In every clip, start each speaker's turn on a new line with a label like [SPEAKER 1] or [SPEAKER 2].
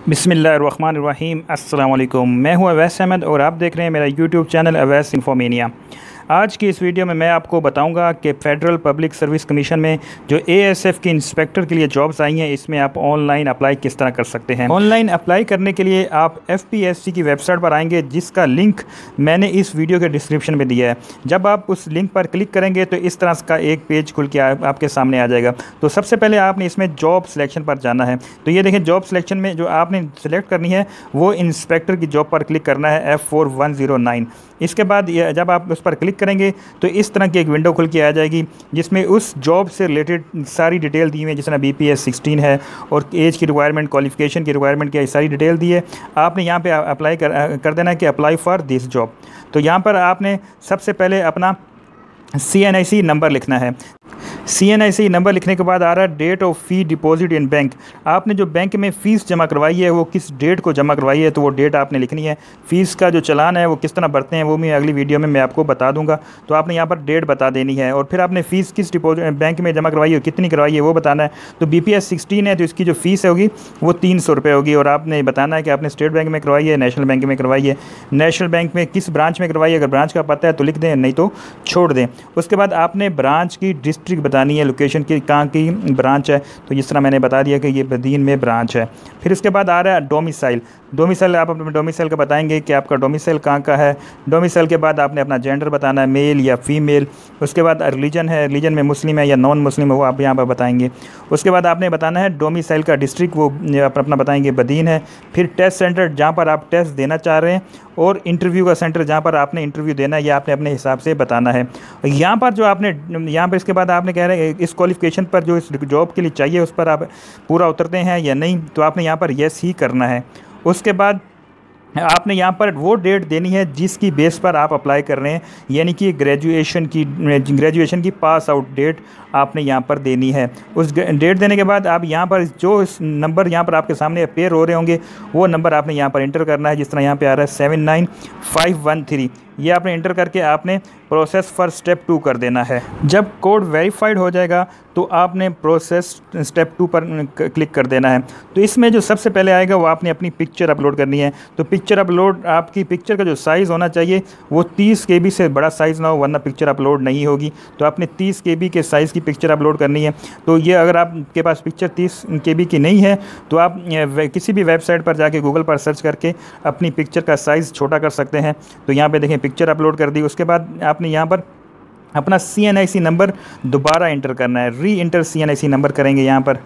[SPEAKER 1] बिस्मिल्लाहिर्रहमानिर्रहीम। अस्सलाम वालेकुम। मैं हूं अवैस अहमद और आप देख रहे हैं मेरा यूट्यूब चैनल अवैस इन्फोमेनिया। आज की इस वीडियो में मैं आपको बताऊंगा कि फ़ेडरल पब्लिक सर्विस कमीशन में जो एएसएफ के इंस्पेक्टर के लिए जॉब्स आई हैं, इसमें आप ऑनलाइन अप्लाई किस तरह कर सकते हैं। ऑनलाइन अप्लाई करने के लिए आप एफपीएससी की वेबसाइट पर आएंगे, जिसका लिंक मैंने इस वीडियो के डिस्क्रिप्शन में दिया है। जब आप उस लिंक पर क्लिक करेंगे तो इस तरह का एक पेज खुल के आपके सामने आ जाएगा। तो सबसे पहले आपने इसमें जॉब सिलेक्शन पर जाना है। तो ये देखें, जॉब सिलेक्शन में जो आपने सेलेक्ट करनी है वो इंस्पेक्टर की जॉब पर क्लिक करना है, F4109। इसके बाद जब आप उस पर क्लिक करेंगे तो इस तरह की एक विंडो खुल के आ जाएगी, जिसमें उस जॉब से रिलेटेड सारी डिटेल दी हुई है, जिस तरह BPS 16 है और एज की रिक्वायरमेंट, क्वालिफिकेशन की रिक्वायरमेंट की सारी डिटेल दी है। आपने यहाँ पे अप्लाई कर देना है कि अप्लाई फॉर दिस जॉब। तो यहाँ पर आपने सबसे पहले अपना CNIC नंबर लिखना है। CNIC नंबर लिखने के बाद आ रहा है date of fee deposit in bank. आपने जो बैंक में फ़ीस जमा करवाई है वो किस डेट को जमा करवाई है, तो वो डेट आपने लिखनी है। फ़ीस का जो चालान है वो किस तरह भरते हैं वो मैं अगली वीडियो में मैं आपको बता दूंगा। तो आपने यहाँ पर डेट बता देनी है और फिर आपने फ़ीस किस डिपॉजिट बैंक में जमा करवाई है, कितनी करवाई है वो बताना है। तो BPS 16 है तो इसकी जो फ़ीस होगी वो 300 रुपये होगी और आपने बताना है कि आपने स्टेट बैंक में करवाई है, नेशनल बैंक में करवाई है। नेशनल बैंक में किस ब्रांच में करवाई है, अगर ब्रांच का पता है तो लिख दें, नहीं तो छोड़ दें। उसके बाद आपने ब्रांच की डिस्ट्रिक्ट बतानी है, लोकेशन की कहाँ की ब्रांच है। तो जिस तरह मैंने बता दिया कि ये बदीन में ब्रांच है। फिर उसके बाद आ रहा है डोमिसाइल। आप अपने डोमिसाइल का बताएंगे कि आपका डोमिसाइल कहाँ का है। डोमिसाइल के बाद आपने अपना जेंडर बताना है, मेल या फीमेल। उसके बाद रिलीजन है, रिलीजन में मुस्लिम है या नॉन मुस्लिम है, वो आप यहाँ पर बताएंगे। उसके बाद आपने बताना है डोमिसाइल का डिस्ट्रिक्ट, वो आप अपना बताएंगे बदीन है। फिर टेस्ट सेंटर जहाँ पर आप टेस्ट देना चाह रहे हैं और इंटरव्यू का सेंटर जहाँ पर आपने इंटरव्यू देना है, ये आपने अपने हिसाब से बताना है। यहाँ पर जो आपने यहाँ पर इसके बाद आपने कह रहे हैं इस क्वालिफिकेशन पर जो इस जॉब के लिए चाहिए उस पर आप पूरा उतरते हैं या नहीं, तो आपने यहाँ पर येस ही करना है। उसके बाद आपने यहाँ पर वो डेट देनी है जिसकी बेस पर आप अप्लाई कर रहे हैं, यानी कि ग्रेजुएशन की पास आउट डेट आपने यहाँ पर देनी है। उस डेट देने के बाद आप यहाँ पर जो इस नंबर यहाँ पर आपके सामने अपेयर हो रहे होंगे वो नंबर आपने यहाँ पर इंटर करना है। जिस तरह यहाँ पे आ रहा है 79513, ये आपने इंटर करके आपने प्रोसेस फॉर स्टेप 2 कर देना है। जब कोड वेरीफाइड हो जाएगा तो आपने प्रोसेस स्टेप 2 पर क्लिक कर देना है। तो इसमें जो सबसे पहले आएगा वो आपने अपनी पिक्चर अपलोड करनी है। तो पिक्चर अपलोड, आपकी पिक्चर का जो साइज़ होना चाहिए वो 30 KB से बड़ा साइज़ ना हो, वरना पिक्चर अपलोड नहीं होगी। तो आपने 30 KB के साइज़ की पिक्चर अपलोड करनी है। तो ये अगर आपके पास पिक्चर 30 KB की नहीं है तो आप किसी भी वेबसाइट पर जाके गूगल पर सर्च करके अपनी पिक्चर का साइज़ छोटा कर सकते हैं। तो यहाँ पे देखें, पिक्चर अपलोड कर दी। उसके बाद आपने यहाँ पर अपना CNIC नंबर दोबारा इंटर करना है, री इंटर CNIC नंबर करेंगे यहाँ पर।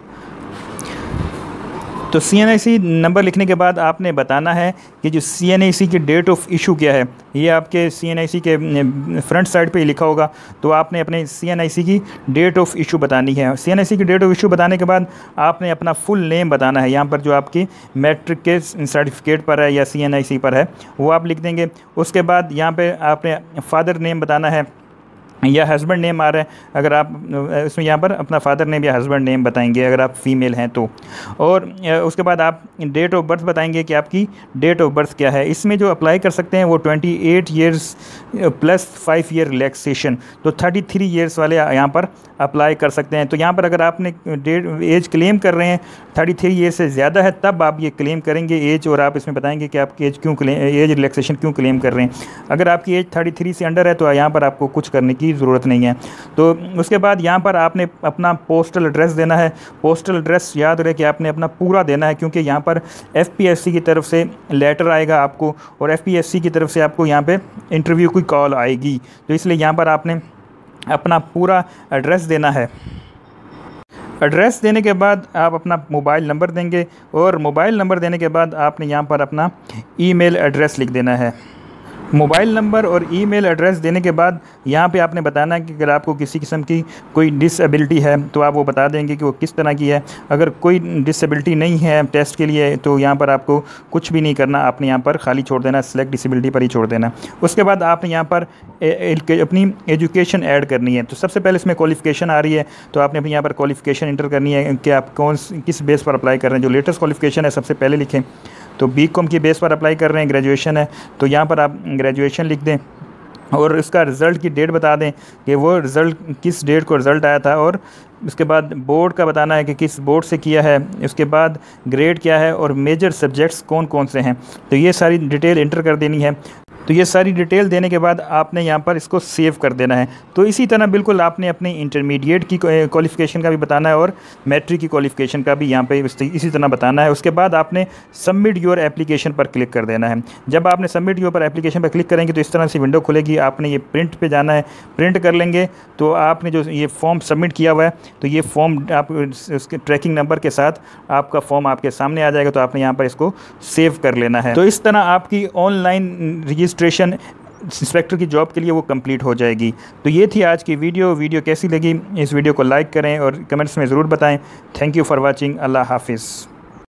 [SPEAKER 1] तो CNIC नंबर लिखने के बाद आपने बताना है कि जो CNIC की डेट ऑफ इशू क्या है। ये आपके CNIC के फ्रंट साइड पे ही लिखा होगा। तो आपने अपने CNIC की डेट ऑफ इशू बतानी है। CNIC की डेट ऑफ इशू बताने के बाद आपने अपना फुल नेम बताना है। यहाँ पर जो आपकी मैट्रिक के सर्टिफिकेट पर है या CNIC पर है वो आप लिख देंगे। उसके बाद यहाँ पे आपने फादर नेम बताना है या हस्बैंड नेम आ रहा है, अगर आप इसमें यहाँ पर अपना फादर नेम या हस्बैंड नेम बताएंगे अगर आप फीमेल हैं तो। और उसके बाद आप डेट ऑफ बर्थ बताएंगे कि आपकी डेट ऑफ बर्थ क्या है। इसमें जो अप्लाई कर सकते हैं वो 28 ईयर्स प्लस 5 ईयर रिलैक्सेशन, तो 33 ईयर्स वाले यहाँ पर अप्लाई कर सकते हैं। तो यहाँ पर अगर आपने एज क्लेम कर रहे हैं 33 ईयर से ज़्यादा है तब आप ये क्लेम करेंगे एज, और आप इसमें बताएंगे कि आपकी एज रिलैक्सेशन क्यों क्लेम कर रहे हैं। अगर आपकी एज 33 से अंडर है तो यहाँ पर आपको कुछ करने की ज़रूरत नहीं है। तो उसके बाद यहाँ पर आपने अपना पोस्टल एड्रेस देना है। पोस्टल एड्रेस याद रहे कि आपने अपना पूरा देना है, क्योंकि यहाँ पर FPSC की तरफ से लेटर आएगा आपको और FPSC की तरफ से आपको यहाँ पे इंटरव्यू की कॉल आएगी। तो इसलिए यहाँ पर आपने अपना पूरा एड्रेस देना है। एड्रेस देने के बाद आप अपना मोबाइल नंबर देंगे और मोबाइल नंबर देने के बाद आपने यहाँ पर अपना ईमेल एड्रेस लिख देना है। मोबाइल नंबर और ईमेल एड्रेस देने के बाद यहाँ पे आपने बताना है कि अगर आपको किसी किस्म की कोई डिसेबिलिटी है तो आप वो बता देंगे कि वो किस तरह की है। अगर कोई डिसेबिलिटी नहीं है टेस्ट के लिए तो यहाँ पर आपको कुछ भी नहीं करना, आपने यहाँ पर खाली छोड़ देना, सेलेक्ट डिसेबिलिटी पर ही छोड़ देना। उसके बाद आपने यहाँ पर अपनी एजुकेशन ऐड करनी है। तो सबसे पहले इसमें क्वालिफिकेशन आ रही है, तो आपने अपनी यहाँ पर क्वालिफिकेशन इंटर करनी है कि आप किस बेस पर अप्लाई कर रहे हैं। जो लेटेस्ट क्वालिफिकेशन है सबसे पहले लिखें। तो BCom की बेस पर अप्लाई कर रहे हैं, ग्रेजुएशन है तो यहाँ पर आप ग्रेजुएशन लिख दें। और इसका रिज़ल्ट की डेट बता दें कि वो रिज़ल्ट किस डेट को रिज़ल्ट आया था, और उसके बाद बोर्ड का बताना है कि किस बोर्ड से किया है, उसके बाद ग्रेड क्या है और मेजर सब्जेक्ट्स कौन कौन से हैं। तो ये सारी डिटेल इंटर कर देनी है। तो ये सारी डिटेल देने के बाद आपने यहाँ पर इसको सेव कर देना है। तो इसी तरह बिल्कुल आपने अपनी इंटरमीडिएट की क्वालिफ़िकेशन का भी बताना है और मैट्रिक की क्वालिफ़िकेशन का भी यहाँ पे इसी तरह बताना है। उसके बाद आपने सबमिट योर एप्लीकेशन पर क्लिक कर देना है। जब आपने सबमिट योर पर एप्लीकेशन पर क्लिक करेंगे तो इस तरह से विंडो खुलेगी। आपने ये प्रिंट पे जाना है, प्रिंट कर लेंगे तो आपने जो ये फॉर्म सबमिट किया हुआ है तो ये फॉर्म आप उसके ट्रैकिंग नंबर के साथ आपका फॉर्म आपके सामने आ जाएगा। तो आपने यहाँ पर इसको सेव कर लेना है। तो इस तरह आपकी ऑनलाइन रजिस्ट्रेशन इंस्पेक्टर की जॉब के लिए वो कंप्लीट हो जाएगी। तो ये थी आज की वीडियो कैसी लगी इस वीडियो को लाइक करें और कमेंट्स में ज़रूर बताएं। Thank you for watching. अल्लाह हाफिज़।